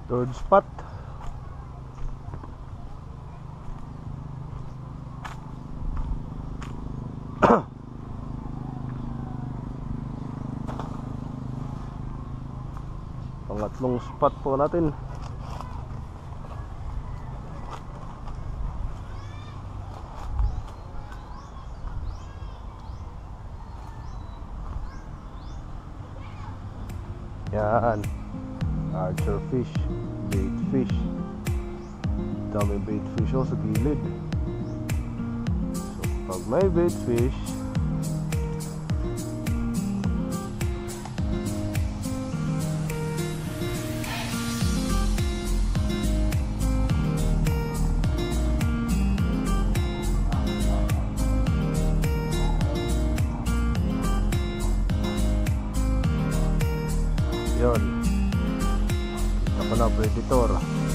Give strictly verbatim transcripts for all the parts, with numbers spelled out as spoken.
Third spot. Pangatlong spot po natin. Yan, archer fish, bait fish. Dami bait fish o sa gilid. So pag may bait fish, yun, kita ko na predator.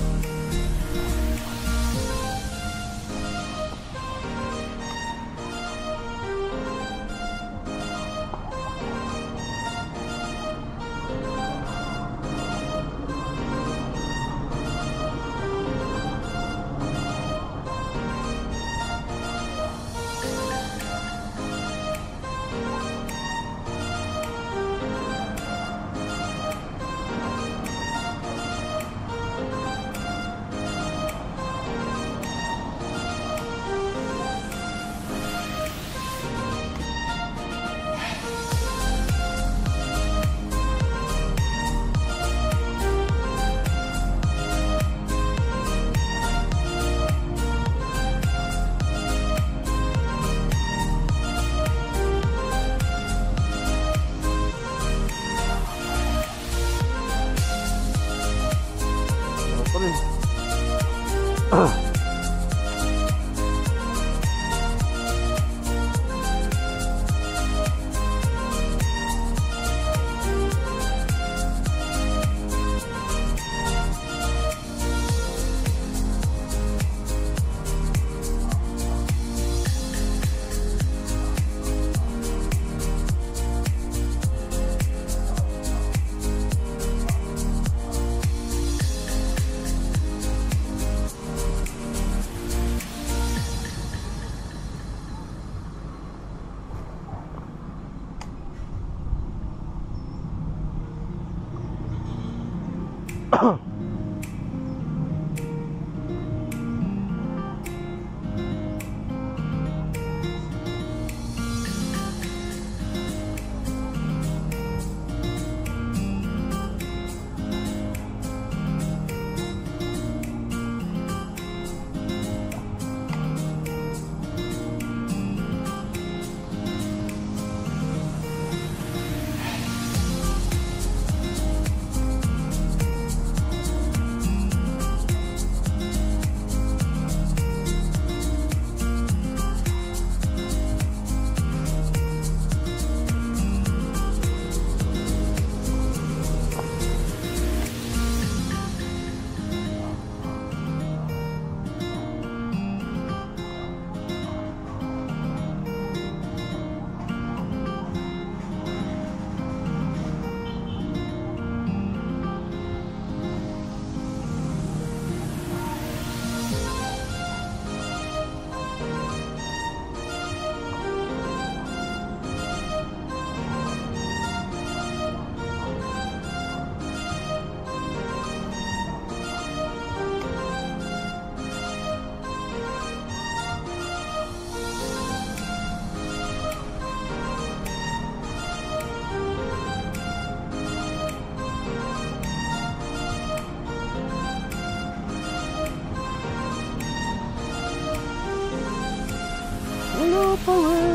Wala pa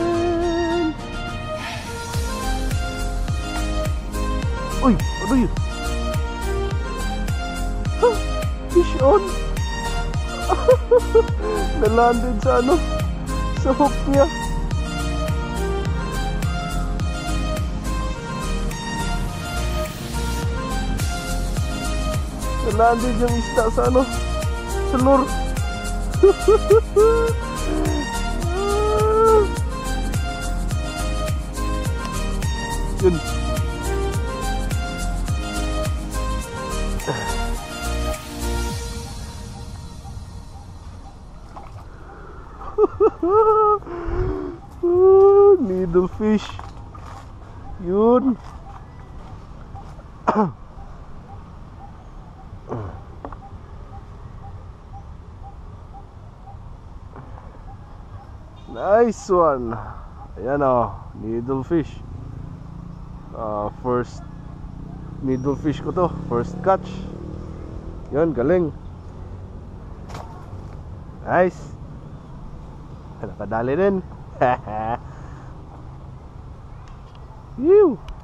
rin. Uy, ano yun? Ha? Fish on. Nalanded sa ano? Sa hook niya. Nalanded yung isda sa ano? Sa lure. Yun. needle fish. Yun. Nice one. Ayan o, needle fish. uh, First needle fish ko to, first catch. Yun, galing. Nice. Nakadali din. Haha. Ew.